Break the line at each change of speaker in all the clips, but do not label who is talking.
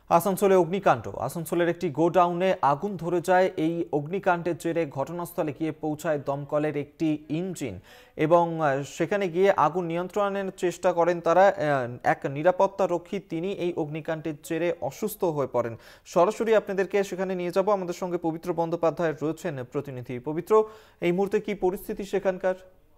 আসানসোলে অগ্নিকাণ্ড। আসানসোলের একটি গোডাউনে আগুন ধরে যায়। এই অগ্নিকাণ্ডের জেরে ঘটনাস্থলে গিয়ে পৌঁছায় দমকলের একটি ইঞ্জিন এবং সেখানে গিয়ে আগুন নিয়ন্ত্রণের চেষ্টা করেন তারা। এক নিরাপত্তা রক্ষী তিনি এই অগ্নিকাণ্ডের জেরে অসুস্থ হয়ে পড়েন। সরাসরি আপনাদেরকে সেখানে নিয়ে যাব। আমাদের সঙ্গে পবিত্র বন্দ্যোপাধ্যায় রয়েছেন প্রতিনিধি। পবিত্র, এই মুহূর্তে কি পরিস্থিতি সেখানকার?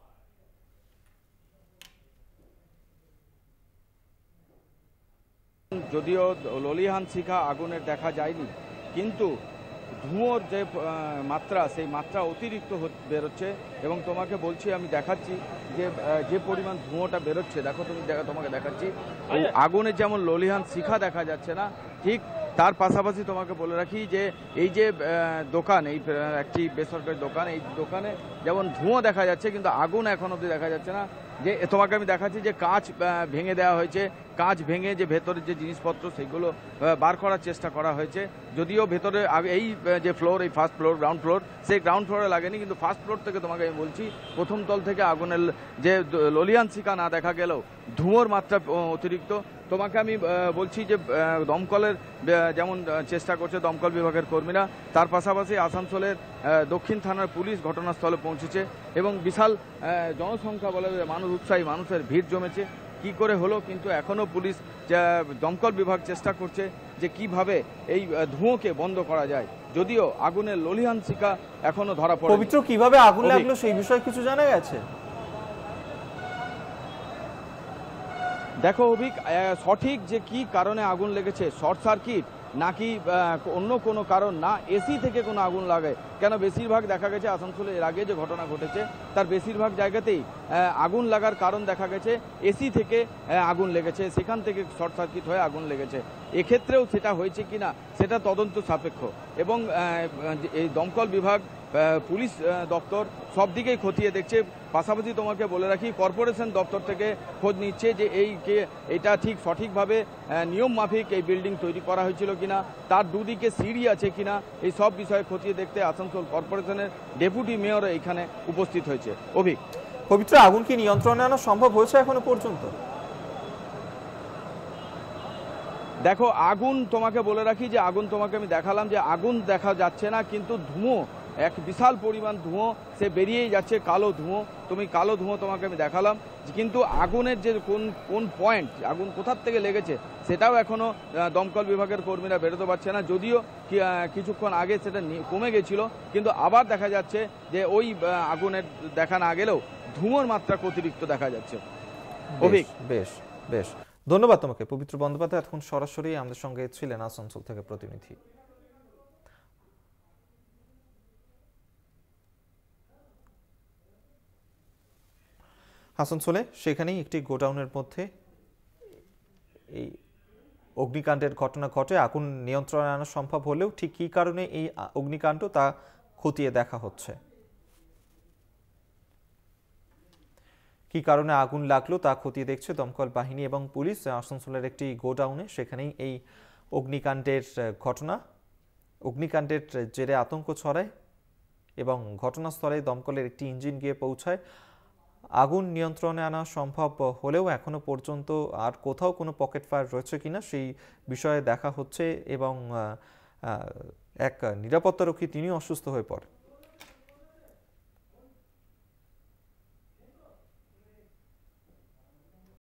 যদিও ললিহান শিখা আগুনের দেখা যায়নি, কিন্তু ধুঁয়োর যে মাত্রা, সেই মাত্রা অতিরিক্ত বেরোচ্ছে। এবং তোমাকে বলছি, আমি দেখাচ্ছি যে পরিমাণ ধুঁয়োটা বেরোচ্ছে, দেখো তুমি, তোমাকে দেখাচ্ছি। আগুনের যেমন ললিহান শিখা দেখা যাচ্ছে না, ঠিক তার পাশাপাশি তোমাকে বলে রাখি যে এই যে দোকান, এই একটি বেসরকারি দোকান, এই দোকানে যেমন ধুঁয়ো দেখা যাচ্ছে কিন্তু আগুন এখন অবধি দেখা যাচ্ছে না। যে তোমাকে আমি দেখাচ্ছি যে কাঁচ ভেঙে দেওয়া হয়েছে, কাঁচ ভেঙে যে ভেতরের যে জিনিসপত্র সেগুলো বার করার চেষ্টা করা হয়েছে। যদিও ভেতরে এই যে ফ্লোর, এই ফার্স্ট ফ্লোর, গ্রাউন্ড ফ্লোর, সেই গ্রাউন্ড ফ্লোরে লাগেনি, কিন্তু ফার্স্ট ফ্লোর থেকে তোমাকে আমি বলছি প্রথম তল থেকে আগুনের যে ললিয়ান শিখা না দেখা গেলেও ধুঁয়োর মাত্রা অতিরিক্ত। তোমাকে আমি বলছি যে দমকলের যেমন চেষ্টা করছে দমকল বিভাগের কর্মীরা, তার পাশাপাশি আসানসোলের দক্ষিণ থানার পুলিশ ঘটনাস্থলে পৌঁছেছে এবং বিশাল জনসংখ্যা বলে উৎসাহী মানুষের ভিড় জমেছে। কি করে হলো, কিন্তু এখনও পুলিশ দমকল বিভাগ চেষ্টা করছে যে কিভাবে এই ধুঁয়োকে বন্ধ করা যায়, যদিও আগুনের ললিহান শিখা এখনো ধরা পড়ে।
পবিত্র, কিভাবে আগুন লাগলো সেই বিষয়ে কিছু জানা গেছে?
দেখো অভিক, সঠিক যে কি কারণে আগুন লেগেছে, শর্ট সার্কিট নাকি অন্য কোনো কারণ, না এসি থেকে কোনো আগুন লাগে, কেন বেশিরভাগ দেখা গেছে আসানসোলে এর আগে যে ঘটনা ঘটেছে তার বেশিরভাগ জায়গাতেই আগুন লাগার কারণ দেখা গেছে এসি থেকে আগুন লেগেছে, সেখান থেকে শর্ট সার্কিট হয়ে আগুন লেগেছে। এক্ষেত্রেও সেটা হয়েছে কিনা সেটা তদন্ত সাপেক্ষ এবং এই দমকল বিভাগ, পুলিশ দপ্তর সব দিকেই খতিয়ে দেখছে। পাশাপাশি তোমাকে বলে রাখি, কর্পোরেশন দপ্তর থেকে খোঁজ নিচ্ছে যে এইটা ঠিক সঠিকভাবে নিয়ম মাফিক এই বিল্ডিং তৈরি করা হয়েছিল কিনা, তার দুদিকে সিঁড়ি আছে কিনা, এই সব বিষয়ে খতিয়ে দেখতে আসানসোল কর্পোরেশনের ডেপুটি মেয়র এখানে উপস্থিত হয়েছে। অভিক,
পবিত্র, আগুন কি নিয়ন্ত্রণে আনা সম্ভব হয়েছে এখনো পর্যন্ত?
দেখো আগুন, তোমাকে বলে রাখি যে আগুন, তোমাকে আমি দেখালাম যে আগুন দেখা যাচ্ছে না, কিন্তু ধুঁয়ো, এক বিশাল পরিমাণ ধুঁয়ো সে বেরিয়েই যাচ্ছে, কালো ধুঁয়ো। কালো ধুঁয়ো তোমাকে আমি দেখালাম, কিন্তু আগুনের যে কোন পয়েন্ট, আগুন কোথার থেকে লেগেছে সেটাও এখনো দমকল বিভাগের কর্মীরা বেরোতে পারছে না। যদিও কিছুক্ষণ আগে সেটা কমে গেছিল, কিন্তু আবার দেখা যাচ্ছে যে ওই আগুনের দেখা না গেলেও ধুঁয়োর মাত্রা অতিরিক্ত দেখা যাচ্ছে। অভিক,
বেশ বেশ, ধন্যবাদ তোমাকে পবিত্র বন্দ্যোপাধ্যায়। এখন সরাসরি আমাদের সঙ্গে ছিলেন আসানসোল থেকে প্রতিনিধি। আসানসোলে সেখানেই একটি গোডাউনের মধ্যে এই অগ্নিকাণ্ডের ঘটনা ঘটে। আগুন নিয়ন্ত্রণে আনা সম্ভব হলেও ঠিক কী কারণে এই অগ্নিকাণ্ড তা খতিয়ে দেখা হচ্ছে। কি কারণে আগুন লাগলো তা খতিয়ে দেখছে দমকল বাহিনী এবং পুলিশ। আসানসোলের একটি গোডাউনে সেখানেই এই অগ্নিকাণ্ডের জেরে আতঙ্ক ছড়ায় এবং ঘটনাস্থলে দমকলের একটি ইঞ্জিন গিয়ে পৌঁছায়। আগুন নিয়ন্ত্রণে আনা সম্ভব হলেও এখনো পর্যন্ত আর কোথাও কোনো পকেট ফায়ার রয়েছে কিনা সেই বিষয়ে দেখা হচ্ছে এবং এক নিরাপত্তারক্ষী তিনি অসুস্থ হয়ে পড়েন।